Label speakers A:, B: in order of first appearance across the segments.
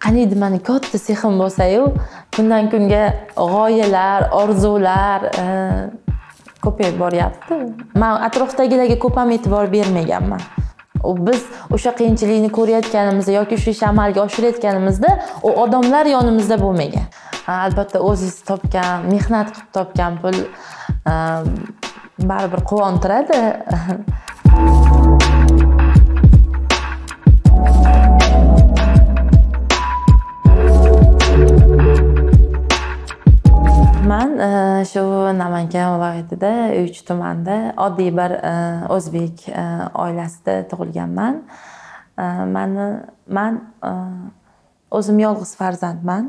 A: qaniydi mani katta sexim bo'lsa-yu, kundan kunga g'oyalar, orzular ko'payib boryapti. Men atrofdagilarga ko'p ham e'tibor bermaganman. Biz o'sha qiyinchilikni ko'rayotganimizda yoki shu ishni amalga oshirayotganimizda u odamlar yonimizda bo'lmagan. Albatta o'zingiz topgan, mehnat qilib topgan pul baribir quvontiradi. Men shu Namangan viloyatida Uychi tumanida oddiy bir o'zbek oilasida tug'ilganman. Men o'zim yolg'iz farzandman.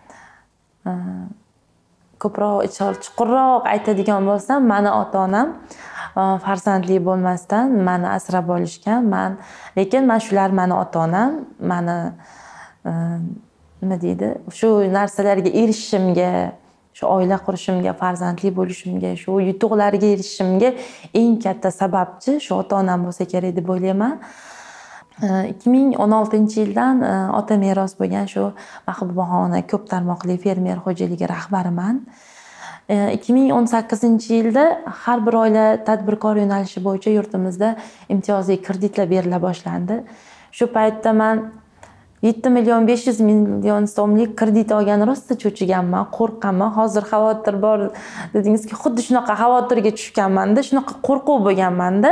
A: Ko'proq chuqurroq aytadigan bo'lsam, meni ota-onam farzandli bo'lmasdan meni asrab olishgan. Lekin shular meni ota-onam, meni nima deydi, shu narsalarga erishishimga, shu oila qurishimga, farzandli bo'lishimga, shu yutuqlarga erishishimga eng katta sababchi shu ota-onam bo'lsa kerak deb o'ylayman. 2016-yildan ota meros bo'lgan shu Mahbubaxona ko'p tarmoqli fermer xo'jaligi rahbariman. 2018-yilda har bir oila tadbirkor yo'nalishi bo'yicha yurtimizda imtiyozli kreditlar berila boshlandi. Shu paytda men 7.500.000.000 so'mlik kredit olgan rosta cho'chiganman, qo'rqqanman. Hozir xavotir bor dedingizki, xuddi shunaqa xavotirga tushganman-da, shunaqa qo'rquv bo'lganman-da.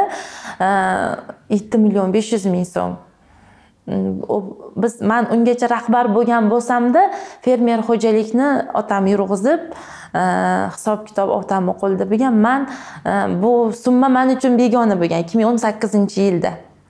A: 7.500.000 so'm. Men ungacha rahbar bo'lgan bo'lsam-da, fermer xo'jalikni otam yurg'izib, hisob-kitob otam qo'lida bo'lgan. Bu summa men uchun begona bo'lgan 2018-yilda.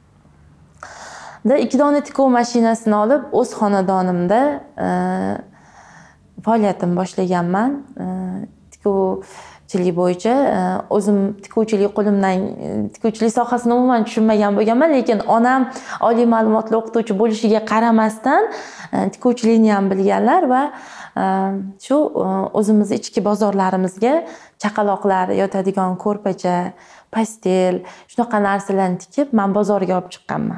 A: 2 dona tikuv mashinasini olib, o'z xonadonimda faoliyatimni boshlaganman. Tikuvchilik bo'yicha o'zim tikuvchilik sohasini umuman tushunmagan bo'lganman, lekin onam oliy ma'lumotli o'qituvchi bo'lishiga qaramasdan tikuvchilikni ham bilganlar va shu o'zimiz ichki bozorlarimizga chaqaloqlar yotadigan ko'rpacha, pastel, shunaqa narsalarni tikib, men bozorga olib chiqqanman.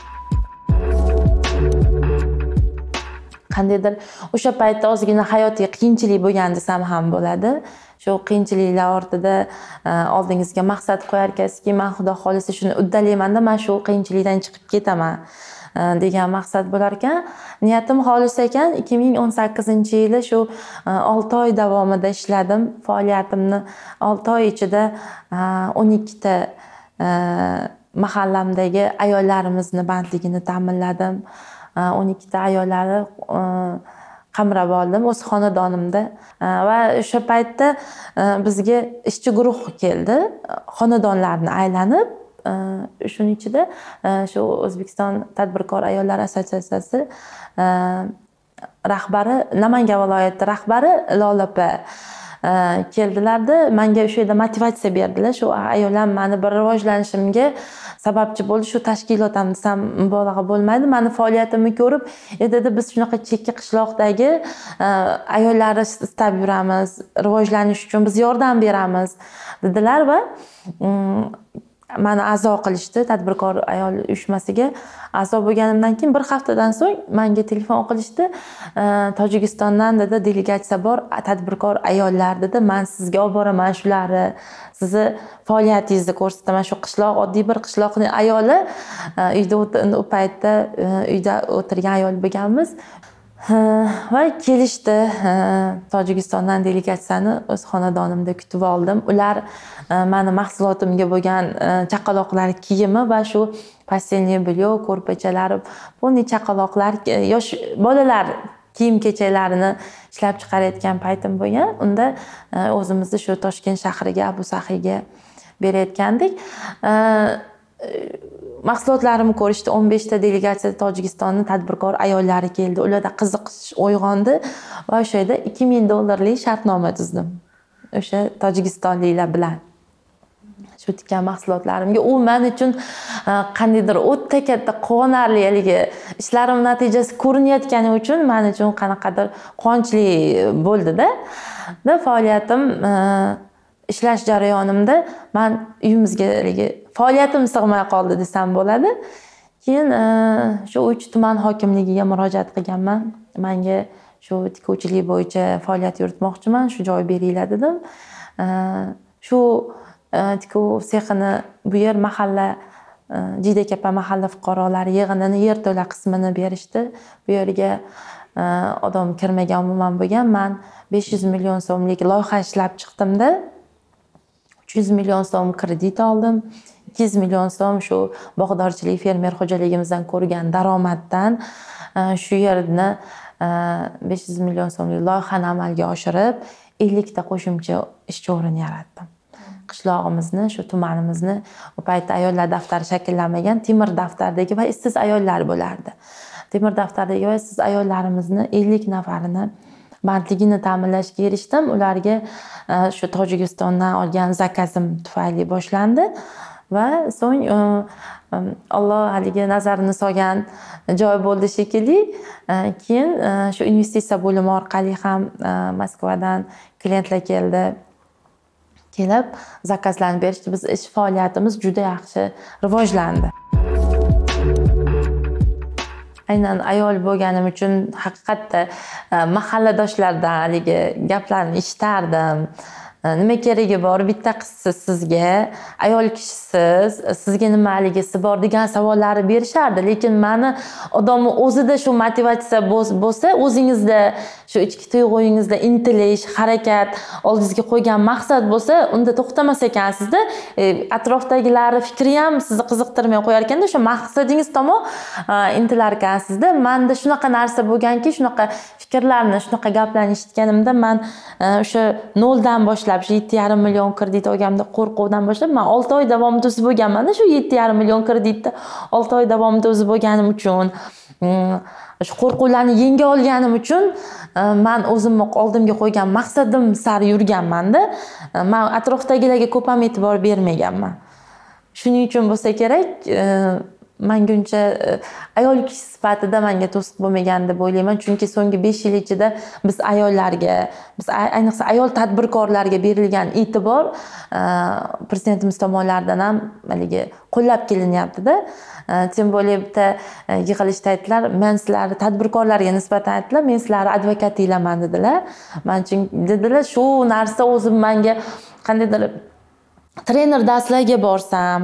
A: Qandaydir o'sha paytda ozgina hayotiy qiyinchilik bo'lgan desam ham bo'ladi. Shu qiyinchiliklar ortida oldingizga maqsad qo'yarkanki, men xudo xolisa shuni uddalayman-da, men shu qiyinchilikdan chiqib ketaman degan maqsad bo'lar ekan. Niyatim xolis ekan. 2018-yili shu 6 oy davomida ishladim. Faoliyatimni 6 oy ichida 12 ta mahallamdagi ayollarimizni bandligini ta'minladim. 12 ta ayollari qamrab oldim o'z xonadonimda va o'sha paytda bizga ishchi guruh keldi, xonadonlarni aylanib, shuning ichida shu O'zbekiston tadbirkor ayollar assotsiatsiyasi rahbari, Namangan viloyati rahbari Lola opa keldilarda, menga o'sha yerda motivatsiya berdilar. Shu ayollar meni bir rivojlanishimga sababchi bo'ldi. Shu tashkilot ham desam mubolag'a bo'lmaydi. Meni faoliyatimni ko'rib, dedi biz shunaqa chekka qishloqdagi ayollarni istab yuramiz, rivojlanish uchun biz yordam beramiz dedilar va meni a'zo qilishdi tadbirkor ayol uyushmasiga. A'zo bo'lganimdan keyin bir haftadan so'ng menga telefon qilishdi. Tojikistondan dedi delegatsiya bor, tadbirkor ayollar dedi. Men sizga olib boraman shularni. Sizni faoliyatingizni ko'rsataman. Shu qishloq, oddiy bir qishloqning ayoli, uyda u paytda uyda o'tirgan ayol bo'lganmiz. Va kelishdi. Tojikistondan delegatsiyani o'z xonadonimda kutib oldim. Ular meni mahsulotimga bo'lgan chaqaloqlar kiyimi va shu pastelniy belyo, ko'rpachalari, bunday chaqaloqlar, yosh bolalar kiyim-kechaklarini ishlab chiqarayotgan paytim bo'lgan. Unda o'zimizni shu Toshkent shahriga, Abu Saxiga berayotgandik. Mahsulotlarimni ko'rishdi. 15 ta delegatsiya Tojikistonning tadbirkor ayollari keldi. Ularda qiziqish uyg'ondi va o'sha yerda $2000 shartnoma tuzdim. O'sha tojikistonliklar bilan. Shu tikkan mahsulotlarimga u men uchun qandaydir o'ta katta quvonarli haligi ishlarim natijasi ko'rinayotgani uchun men uchun qanaqadir quvonchli bo'ldi-da. Va faoliyatim ishlash jarayonimda men uyimizga faoliyatim sig'may qoldi desam bo'ladi. Keyin shu Uch tuman hokimligiga murojaat qilganman. Menga shu tikuvchilik bo'yicha faoliyat yuritmoqchiman, shu joy beringlar dedim. Shu tikuv sexini bu yer mahalla Jiydakapa mahalla fuqarolari yig'inini yerto'la qismini berishdi. Bu yerga odam kirmagan umuman bo'lgan. Men 500 million so'mlik loyiha ishlab chiqdimda 300 million so'm kredit oldim. 200 million so'm shu bog'dorchilik fermer xo'jaligimizdan ko'rgan daromaddan shu yerni 500 million so'mlik loyihani amalga oshirib 50 ta qo'shimcha ishchi o'rin yaratdim. Qishlog'imizni, shu tumanimizni u paytda ayollar daftari shakllanmagan, temir daftardagi va ishsiz ayollar bo'lardi. Temir daftardagi va ishsiz ayollarimizni 50 nafarini bandligini ta'minlashga erishdim. Ularga shu Tojikistondan olgan zakazim tufayli boshlandi va so'ng Alloh haligi nazarini solgan joy bo'ldi shekilli. Keyin shu investitsiya bo'limi orqali ham Moskvadan klientlar keldi. Kelib zakazlarni berishdi. Biz ish faoliyatimiz juda yaxshi rivojlandi. Aynan ayol bo'lganim uchun haqiqatda mahalladoshlardan haligi gaplarni eshitardim. Nima keragi bor, bitta qizsiz sizga, ayol kishisiz, sizga nima haligisi bor degan savollarni berishardi. Lekin meni odamni o'zida shu motivatsiya bo'lsa, o'zingizda shu ichki tuyg'uyingizda intilish, harakat, oldingizga qo'ygan maqsad bo'lsa, unda to'xtamas ekansizda, atrofdagilar fikri ham sizni qiziqtirmay qo'yar ekanda, shu maqsadingiz tomon intilar ekansizda. Menda shunaqa narsa bo'lganki, shunaqa fikrlarni, shunaqa gaplarni eshitganimda men o'sha noldan boshlab shu 7,5 million kredit olganimda qo'rquvdan boshlab men 6 oy davomida o'zib bo'lganman. Shu 7,5 million kreditni 6 oy davomida o'zib bo'lganim uchun, shu qo'rquvlarni yenga olganim uchun men o'zimni oldimga qo'ygan maqsadim sari yurganman-da. Men atrofdagilarga ko'p ham e'tibor bermaganman. Shuning uchun bo'lsa kerak, menguncha ayol kishi sifatida menga to'siq bo'lmagan deb o'ylayman. Chunki so'nggi 5 yil ichida biz ayollarga, biz ayniqsa ayol tadbirkorlarga berilgan e'tibor prezidentimiz tomonidan ham haligi qo'llab kelinyapti-da. Tim bo'lib bitta yig'ilishda aytdilar, men sizlarni tadbirkorlarga nisbatan aytdilar, men sizlarni advokatinglarman dedilar. Men chunki dedilar, shu narsa o'zim menga qandaydir trener darslarga borsam,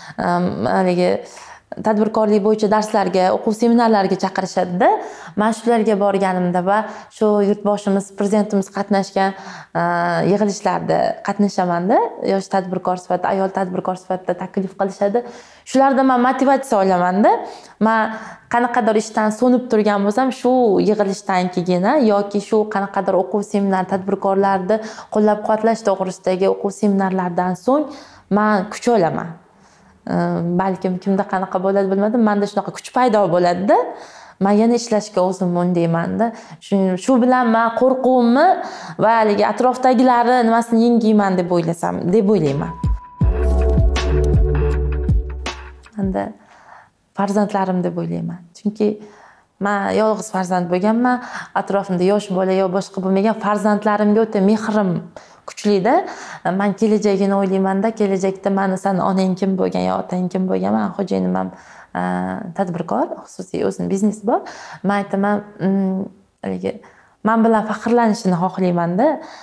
A: haligi tadbirkorlik bo'yicha darslarga, o'quv seminarlarga chaqirishadi-da. Men shularga borganimda va shu yurtboshimiz, prezidentimiz qatnashgan yig'ilishlarda qatnashaman-da. Yosh tadbirkor sifatida, ayol tadbirkor sifatida taklif qilishadi. Shularda men motivatsiya olaman-da. Men qanaqadir ishdan so'nib turgan bo'lsam, shu yig'ilishdan keyin yoki shu qanaqadir o'quv seminar tadbirkorlarni qo'llab-quvvatlash to'g'risidagi o'quv seminarlardan so'ng men kuch olaman. Balkim kimda qanaqa bo'ladi bilmadim, menda shunaqa kuch paydo bo'ladi-da. Men yana ishlashga o'zim undayman-da. Shu bilan men qo'rquvimni va haligi atrofdagilari nimasini yengiyman deb o'ylayman. Menda farzandlarim deb o'ylayman. Chunki men yolg'iz farzand bo'lganman, atrofimda yosh bola yo boshqa bo'lmagan farzandlarimga o'ta mehrim kuchli-da. Men kelajagini o'ylayman-da, kelajakda meni san onang kim bo'lgan yo otang kim bo'lgan, men xo'jayinim ham tadbirkor, xususiy o'zining biznesi bor. Men aytaman, haligi men bilan faxrlanishini xohlayman-da.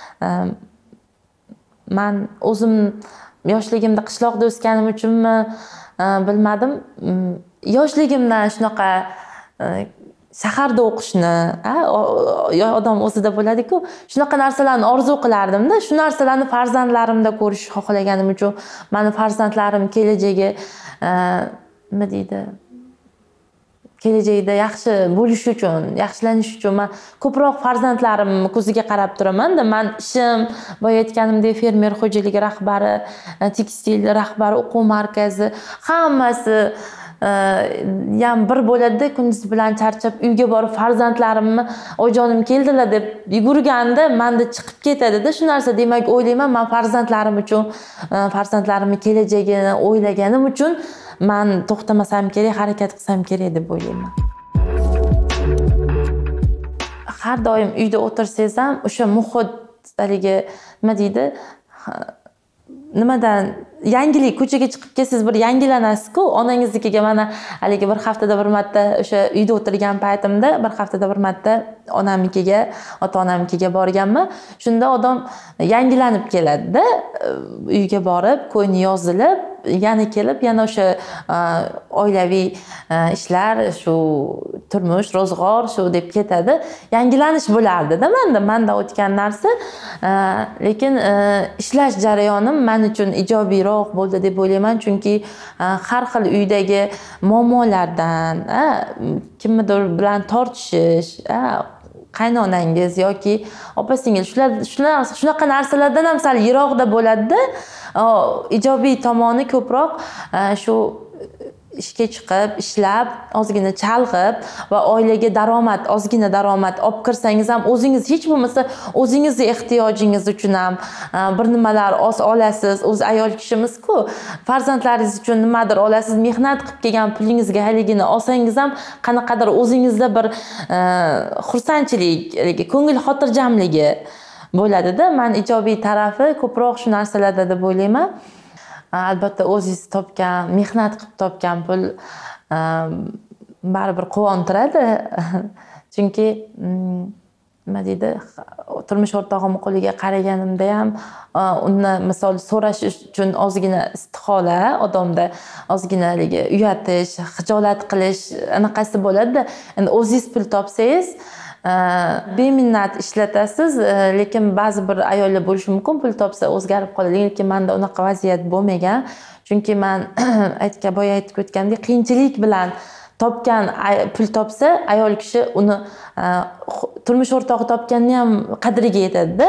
A: Men o'zim yoshligimda qishloqda o'sganim uchunmi bilmadim, yoshligimdan shunaqa shaharda o'qishni, odam o'zida bo'ladi-ku, shunaqa narsalarni orzu qilardim-da. Shu narsalarni farzandlarimda ko'rish xohlaganim uchun, meni farzandlarim kelajagi nima deydi? Kelajakda yaxshi bo'lish uchun, yaxshilanish uchun men ko'proq farzandlarim ko'ziga qarab turaman-da. Men ishim, boya aytganimdek, fermer xo'jaligi rahbari, tekstil rahbari, o'quv markazi, hammasi ham bir bo'ladi-da. Kunduz bilan charchab uyga borib farzandlarimni ojonim keldilar deb yugurganda menda chiqib ketadi-da shu narsa. Demak, o'ylayman, men farzandlarim uchun, farzandlarimning kelajagini o'ylaganim uchun men to'xtamasam kerak, harakat qilsam kerak deb o'ylayman. Har doim uyda o'tirsangiz ham o'sha muhit haligi nima deydi? Nimadan yangilik, ko'chaga chiqib kelsangiz bir yangilanasiz-ku. Onangiznikiga mana haligi bir haftada bir marta o'sha uyda o'tirgan paytimda bir haftada bir marta onamnikiga, ota-onamnikiga borganman. Shunda odam yangilanib keladi-da, uyga borib, ko'ngli yozilib, yana kelib, yana o'sha oilaviy ishlar, shu turmush, ro'zg'or shu deb ketadi. Yangilanish bo'lardi-da menda o'tgan narsa. Lekin ishlash jarayonim men uchun ijobiyroq bo'ldi deb o'ylayman, chunki har xil uydagi muammolardan, kimnidir bilan tortishish, qaynonangiz yoki opa-singil shunaqa narsalardan ham sal yiroqda bo'ladi-da. Ijobiy tomoni ko'proq shu ishga chiqib, ishlab, ozgina chalg'ib va oilaga ozgina daromad olib kirsangiz ham o'zingiz hech bo'lmasa o'zingizning ehtiyojingiz uchun ham bir nimalar olasiz. O'z ayol kishimiz-ku, farzandlaringiz uchun nimadir olasiz, mehnat qilib kelgan pulingizga haligini olsangiz ham qanaqadir o'zingizda bir xursandchilik, ko'ngil xotirjamligi bo'ladi-da. Men ijobiy tarafi ko'proq shu narsalarda deb o'ylayman. Albatta o'zingiz topgan, mehnat qilib topgan pul baribir quvontiradi. Chunki nima deydi, turmush o'rtog'im qo'liga qaraganimda ham uni misol so'rash uchun ozgina istihola, odamda ozgina uyatish, xijolat qilish anaqasi bo'ladi-da. Endi o'zingiz pul topsangiz beminnat ishlatasiz, lekin ba'zi bir ayollar bo'lishi mumkin, pul topsa o'zgarib qoladi. Lekin menda unaqa vaziyat bo'lmagan. Chunki men boya aytib o'tgandek, qiyinchilik bilan topgan pul topsa, ayol kishi uni turmush o'rtog'i topganni ham qadriga yetadi-da.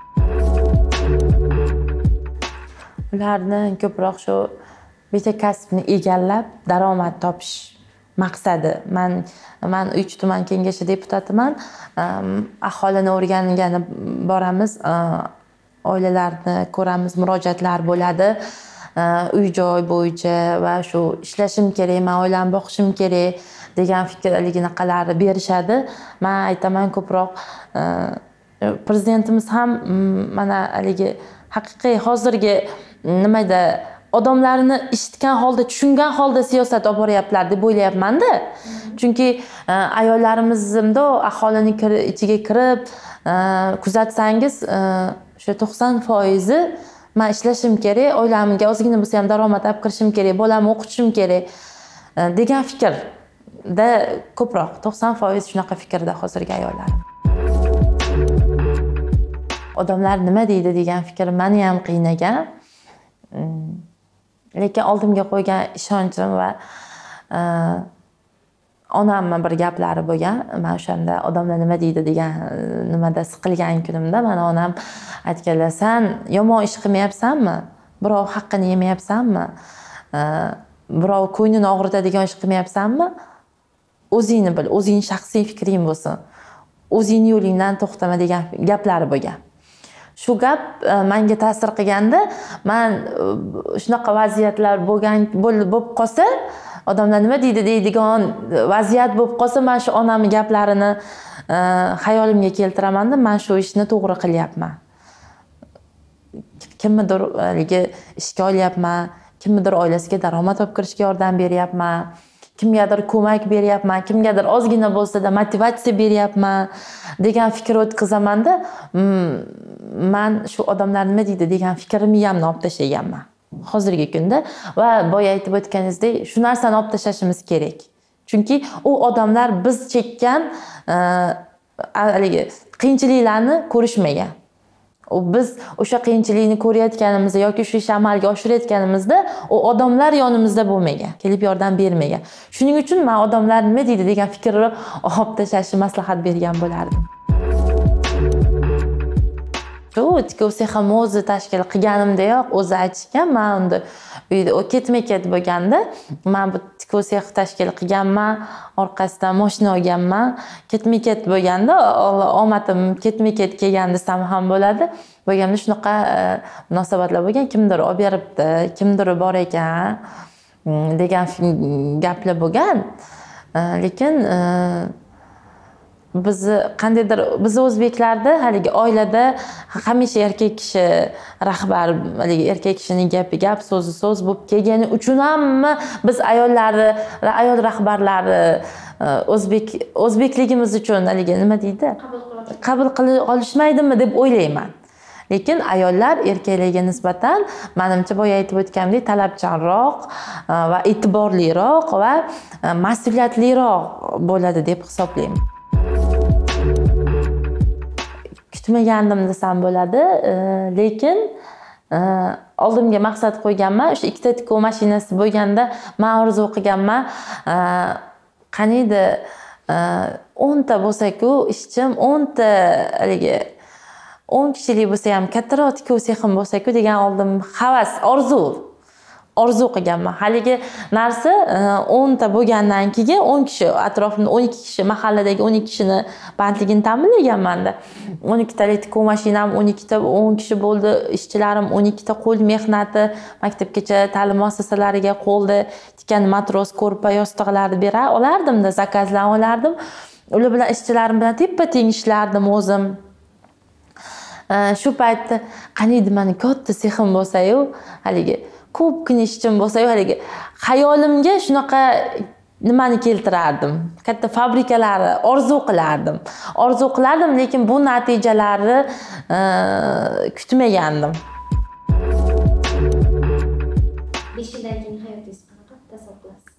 A: Ularni ko'proq shu bitta kasbni egallab, daromad topish maqsadi. Men 3 tuman kengashi deputatiman. Aholini o'rgangani boramiz, oilalarni ko'ramiz, murojaatlar bo'ladi. Uy-joy bo'yicha va shu ishlashim kerak, men oilamni boqishim kerak degan fikrlarni berishadi. Men aytaman ko'proq prezidentimiz ham mana haligi haqiqiy hozirgi nimada odamlarni eshitgan holda, tushungan holda siyosat olib boryaptilar deb o'ylayapman-da. Chunki ayollarimizda aholini ichiga kirib kuzatsangiz, o'sha 90% men ishlashim kerak, oilamga ozgina bo'lsa ham daromad olib kirishim kerak, bolamni o'qitishim kerak degan fikrda ko'proq 90% shunaqa fikrda hozirgi ayollar. Odamlar nima deydi degan fikr meni ham qiynagan. Lekin oldimga qo'ygan ishonchim va onamni bir gaplari bo'lgan. Men o'shanda odamlar nima deydi degan nimada siqilgan kunimda mana onam aytganlar, "Sen yomon ish qilmayapsanmi? Birov haqqini yemayapsanmi? Birov ko'nglini og'ritadigan ish qilmayapsanmi? O'zingni bil, o'zing shaxsiy fikring bo'lsin. O'zingni yo'lingdan to'xtama" degan gaplari bo'lgan. Shu gap menga ta'sir qilganda, men shunaqa vaziyatlar bo'lib qolsa, odamlar nima deydi deydigan vaziyat bo'lib qolsa, men shu onamning gaplarini xayolimga keltiraman-da, men shu ishni to'g'ri qilyapman. Kimnidir ishga olyapman, kimnidir oilasiga daromad olib kirishga yordam beryapman, kimgadir ko'mak beryapman, kimgadir ozgina bo'lsa-da motivatsiya beryapman degan fikr o'tkazamanda, men shu odamlar nima deydi degan fikrimni ham olib tashlaganman hozirgi kunda. Va boya aytib o'tganingizdek, shu narsani olib tashlashimiz kerak. Chunki u odamlar biz chekkan qiyinchiliklarni ko'rishmagan. Biz o'sha qiyinchilikni ko'rayotganimizda yoki shu ishni amalga oshirayotganimizda u odamlar yonimizda bo'lmagan, kelib yordam bermagan. Shuning uchun men odamlar nima deydi degan fikrni olib tashlashni maslahat bergan bo'lardim. Shu tikuv sexini o'zi tashkil qilganimdayoq o'zi aytishgan, men unda uyda ketma-ket bo'lganda, men bu tikuv sexini tashkil qilganman, orqasidan mashina olganman, ketma-ket bo'lganda, omadim ketma-ket kelgan desam ham bo'ladi. Bo'lganda shunaqa munosabatlar bo'lgan, kimdir olib beribdi, kimdir bor ekan degan gaplar bo'lgan. Lekin bizni o'zbeklarda haligi oilada hamisha erkak kishi rahbar, haligi erkak kishining gapi gap, so'zi so'z bo'lib kelgani uchun hamma biz ayol rahbarlari o'zbekligimiz uchun haligi nima deydi? Qabul qila olishmaydimi deb o'ylayman. Lekin ayollar erkaklarga nisbatan menimcha boya aytib o'tgandek talabchanroq va e'tiborliroq va mas'uliyatliroq bo'ladi deb hisoblayman. Kutmagandim desam bo'ladi, lekin oldimga maqsad qo'yganman. O'sha ikkita tikuv mashinasi bo'lganda men orzu qilganman. Qaniydi 10 ta bo'lsa-ku, ishchim 10 ta haligi 10 kishilik bo'lsa ham kattaroq tikuv sexim bo'lsa-ku degan oldim havas, orzu qilganman. Haligi narsa 10 ta bo'lgandan keyin 10 kishi, atrofimda 12 kishi, mahalladagi 12 kishini bandligini ta'minlaganman-da. 12 talik tikuv mashinam 12 ta 10 kishi bo'ldi, ishchilarim 12 ta qo'l mehnati, maktabgacha ta'lim muassasalariga qo'lda tikkan matros, ko'rpa, yostiqlarni bera olardim-da, zakazlan olardim. Ular bilan ishchilarim bilan teppa-teng ishlardim o'zim. Shu paytda qaniydi meni katta sexim bo'lsa-yu, haligi ko'pgina ishchim bo'lsa-yu, haligi xayolimga shunaqa nimani keltirardim. Katta fabrikalarni orzu qilardim, lekin bu natijalarni kutmagandim.
B: 5 yildan keyin hayotingiz qanaqa tasavvur qilasiz?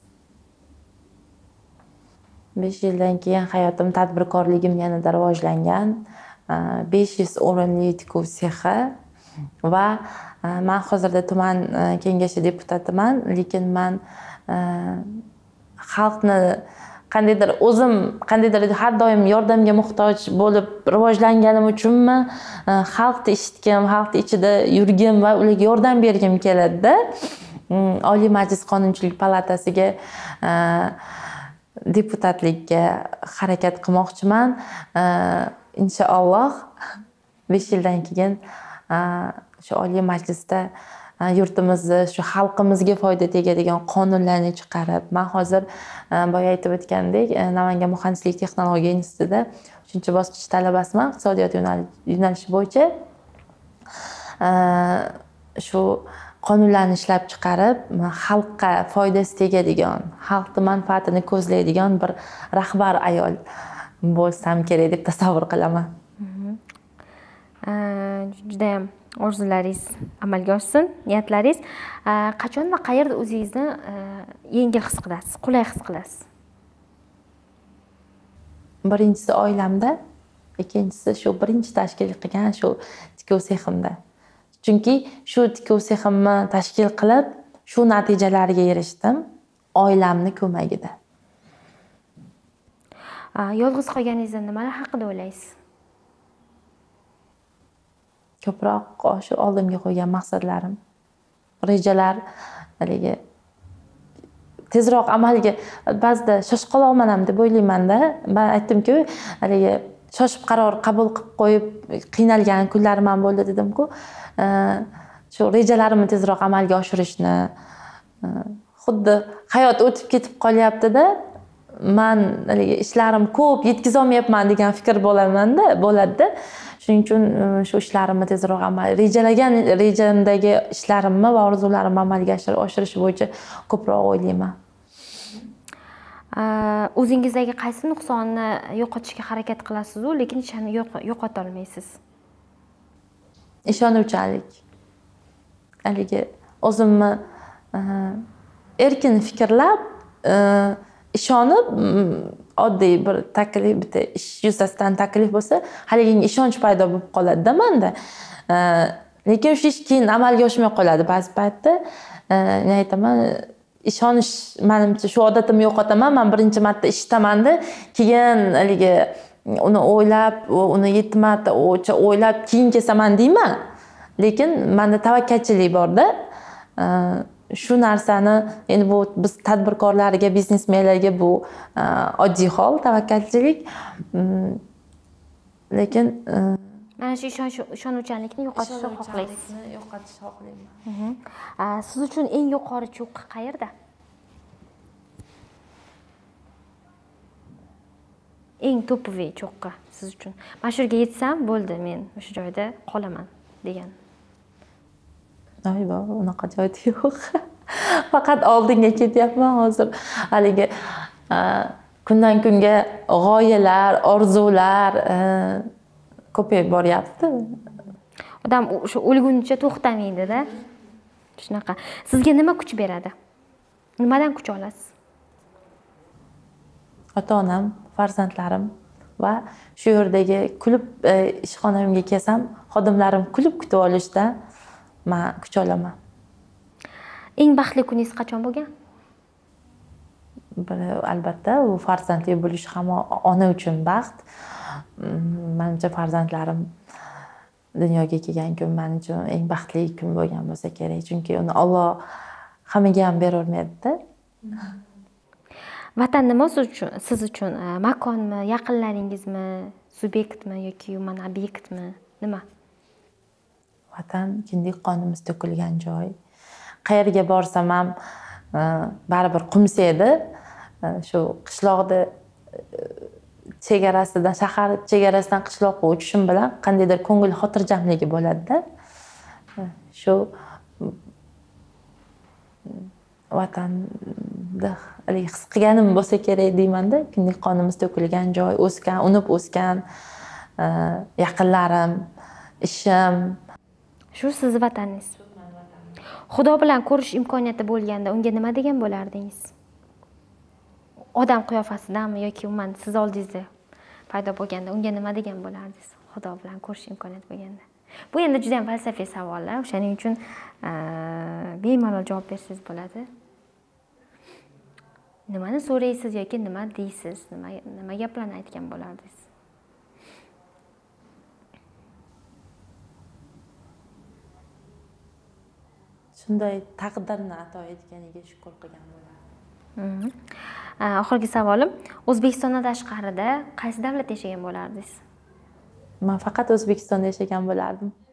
A: 5 yildan keyin hayotim, tadbirkorligim yanada rivojlangan. 500 o'rinli tikuv sexi va men hozirda tuman kengashi deputatiman, lekin men xalqni qandaydir har doim yordamga muhtoj bo'lib rivojlanganim uchunmi, xalqni eshitgim, xalqni ichida yurgim va ularga yordam bergim keladi-da. Oliy Majlis Qonunchilik palatasiga deputatlikka harakat qilmoqchiman. Inshaalloh 5 yildan keyin shu Oliy Majlisda yurtimizni, shu xalqimizga foyda tegadigan qonunlarni chiqarib, men hozir boya aytib o'tgandek, Namangan muhandislik texnologiya institutida 3-bosqich talabasiman, iqtisodiyot yo'nalishi bo'yicha. Shu qonunlarni ishlab chiqarib, xalqqa foydasi tegadigan, xalqning manfaatini ko'zlaydigan bir rahbar ayol bo'lsam kerak deb tasavvur qilaman.
B: Juda ham orzularingiz amalga oshsin, niyatlaringiz. Qachon va qayerda o'zingizni yengil his qilasiz, qulay his qilasiz?
A: Birinchisi oilamda, ikkinchisi shu birinchi tashkil qilgan shu tikuv seximda. Chunki shu tikuv seximni tashkil qilib, shu natijalarga erishdim oilamning ko'magida.
B: Yolg'iz qolganingizda nimalar haqida o'ylaysiz?
A: Ko'proq shu oldimga qo'ygan maqsadlarim, rejalar, haligi tezroq amalga ba'zida shoshib qolaman ham deb o'ylayman-da. Men aytdim-ku, haligi shoshib qaror qabul qilib qo'yib qiynalgan kunlarim ham bo'ldi dedim-ku. Shu rejalarimni tezroq amalga oshirishni, xuddi hayot o'tib ketib qolyapti-da, men haligi ishlarim ko'p, yetkiza olmayapman degan fikr bo'ladi-da. Shuning uchun shu ishlarimni tezroq rejamdagi ishlarimni va orzularimni amalga oshirish bo'yicha ko'proq o'ylayman.
B: O'zingizdagi qaysi nuqsonni yo'qotishga harakat qilasiz-ku, lekin ishni yo'qota olmaysiz?
A: Ishonuvchanlik. Haligi o'zimni erkin fikrlab, ishonib, oddiy bir taklif, bitta ish yuzasidan taklif bo'lsa, haligi ishonch paydo bo'lib qoladi-da menda. Lekin shu ish keyin amalga oshmay qoladi ba'zi paytda. Men aytaman, ishonish menimcha shu odatimni yo'qotaman. Men birinchi marta eshitaman-da, keyin haligi uni o'ylab, uni 7 marta o'ylab keyin kelsaman deyman. Lekin menda tavakkalchilik bor-da. Shu narsani endi bu biz tadbirkorlarga, biznesmenlarga bu oddiy hol, tavakkalchilik. Lekin
B: mana shu ishonuvchanlikni yo'qotishni xohlaysiz.
A: Yo'qotishni xohlayman.
B: Siz uchun eng yuqori cho'qqi qayerda? eng to'piviy cho'qqi siz uchun? Mana shu yerga yetsam bo'ldi, men o'sha joyda qolaman degan.
A: Ayva, unaqa joyda yo'q. Faqat oldinga ketyapman hozir. Haligi kundan kunga g'oyalar, orzular ko'payib boryapti.
B: Odam o'sha o'lgunicha to'xtamaydi-da. Shunaqa. Sizga nima kuch beradi? Nimadan kuch olasiz?
A: Ota-onam, farzandlarim va shu yerdagi kulib ishxonamga kelsam, xodimlarim kulib kutib olishda men kuch olaman.
B: Eng baxtli kuningiz qachon bo'lgan?
A: Albatta, u farzandli bo'lish ham ona uchun baxt. Menimcha farzandlarim dunyoga kelgan kun men uchun eng baxtli kun bo'lgan bo'lsa kerak, chunki uni Alloh hammaga ham beravermaydi-da.
B: Vatan nima siz uchun? Makonmi, yaqinlaringizmi, subyektmi yoki umuman obyektmi? Nima?
A: Vatan kindik qonimiz to'kilgan joy. Qayerga borsam ham baribir qumsaydi. Shu qishloqda chegarasidan, shahar chegarasidan qishloqqa o'tishim bilan qandaydir ko'ngil xotirjamligi bo'ladi-da. Shu vatanda his qilganim bo'lsa kerak deyman-da. Kindik qonimiz to'kilgan joy, o'sgan, unib o'sgan yaqinlarim, ishim.
B: Shu siz vataningiz. Xudo bilan ko'rish imkoniyati bo'lganda unga nima degan bo'lardingiz? Odam qiyofasidanmi yoki umuman siz oldingizda paydo bo'lganda unga nima degan bo'lardingiz? Xudo bilan ko'rish imkoniyati bo'lganda. Bu endi juda ham falsafiy savollar, o'shaning uchun bemalol javob bersangiz bo'ladi. Nimani so'raysiz yoki nima deysiz? Nima gaplarni aytgan bo'lardingiz?
A: Shunday taqdirni ato etganiga shukr qilgan bo'lardim.
B: Oxirgi savolim, O'zbekistondan tashqarida qaysi davlatda yashagan bo'lardingiz?
A: Men faqat O'zbekistonda yashagan bo'lardim.